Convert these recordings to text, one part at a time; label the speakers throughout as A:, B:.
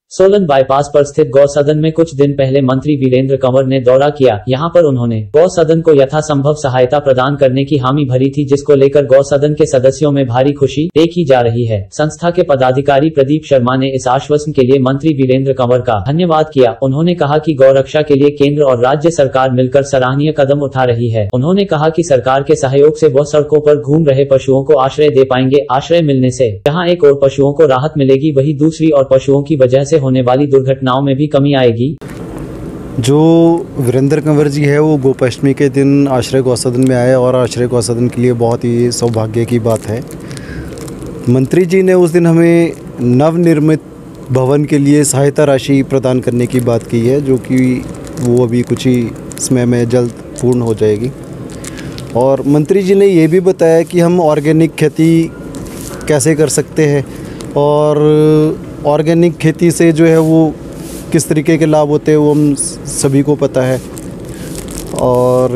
A: Solan bypass पर स्थित गौ सदन में कुछ दिन पहले मंत्री वीरेंद्र कंवर ने दौरा किया। यहां पर उन्होंने गौ सदन को यथासंभव सहायता प्रदान करने की हामी भरी थी, जिसको लेकर गौ सदन के सदस्यों में भारी खुशी देखी जा रही है। संस्था के पदाधिकारी प्रदीप शर्मा ने इस आश्वासन के लिए मंत्री वीरेंद्र कंवर का धन्यवाद किया। उन्होंने कहा कि गौ रक्षा के लिए केंद्र और राज्य सरकार मिलकर सराहनीय कदम उठा रही है। उन्होंने कहा कि सरकार के सहयोग से वो सड़कों पर घूम रहे पशुओं को आश्रय दे पाएंगे। आश्रय मिलने से जहाँ एक और पशुओं को राहत मिलेगी, वही दूसरी और पशुओं की वजह से होने वाली दुर्घटनाओं में भी कमी आएगी।
B: जो वीरेंद्र कंवर जी है वो गोपाष्टमी के दिन आश्रय गौसदन में आए और आश्रय गौसदन के लिए बहुत ही सौभाग्य की बात है। मंत्री जी ने उस दिन हमें नवनिर्मित भवन के लिए सहायता राशि प्रदान करने की बात की है, जो कि वो अभी कुछ ही समय में जल्द पूर्ण हो जाएगी। और मंत्री जी ने ये भी बताया कि हम ऑर्गेनिक खेती कैसे कर सकते हैं और ऑर्गेनिक खेती से जो है वो किस तरीके के लाभ होते हैं वो हम सभी को पता है। और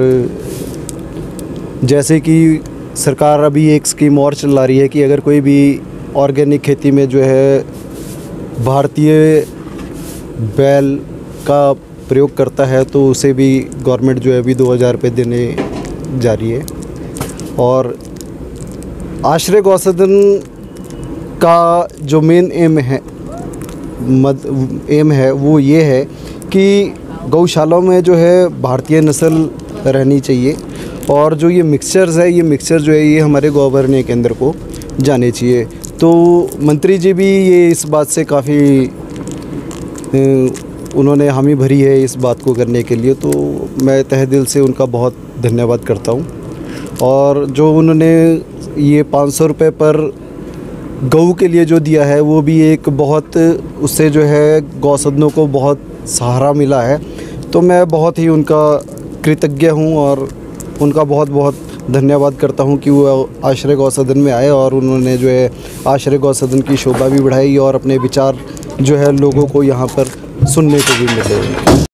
B: जैसे कि सरकार अभी एक स्कीम और चला रही है कि अगर कोई भी ऑर्गेनिक खेती में जो है भारतीय बैल का प्रयोग करता है तो उसे भी गवर्नमेंट जो है अभी 2000 रुपये देने जा रही है। और आश्रय गौसदन का जो मेन एम है वो ये है कि गौशालाओं में जो है भारतीय नस्ल रहनी चाहिए और जो ये मिक्सचर्स है, ये मिक्सचर जो है ये हमारे गौबरने केंद्र को जाने चाहिए। तो मंत्री जी भी ये इस बात से काफ़ी उन्होंने हामी भरी है इस बात को करने के लिए, तो मैं तहे दिल से उनका बहुत धन्यवाद करता हूँ। और जो उन्होंने ये 500 रुपये पर गऊ के लिए जो दिया है वो भी एक बहुत, उससे जो है गौसदनों को बहुत सहारा मिला है। तो मैं बहुत ही उनका कृतज्ञ हूँ और उनका बहुत बहुत धन्यवाद करता हूँ कि वो आश्रय गौसदन में आए और उन्होंने जो है आश्रय गौसदन की शोभा भी बढ़ाई और अपने विचार जो है लोगों को यहाँ पर सुनने को भी मिले।